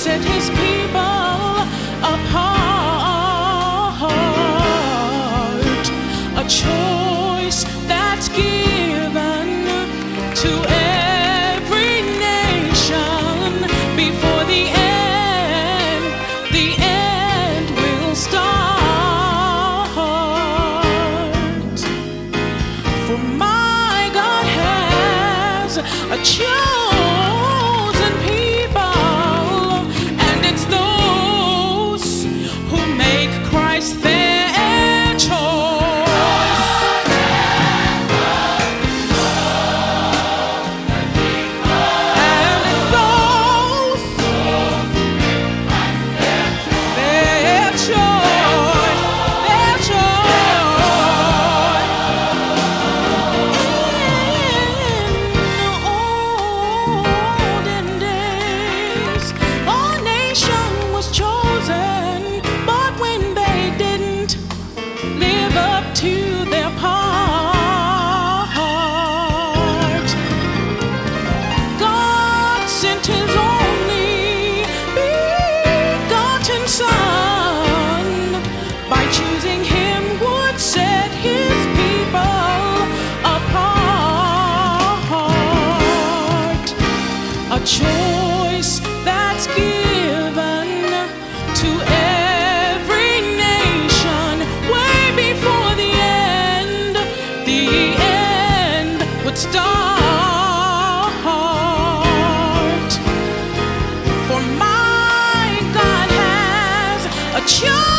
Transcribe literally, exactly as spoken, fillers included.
set his people apart. A choice that's given to every nation before the end, the end will start. For my God has a chosen people, and it's those who make Christ their choice. And it's those their choice, their choice. In olden days, our nation was chosen, but when they didn't live up to their part, God sent his only begotten Son. By choosing him would set his people apart. A choice that's given to every nation way before the end, the end would start. For my God has a choice.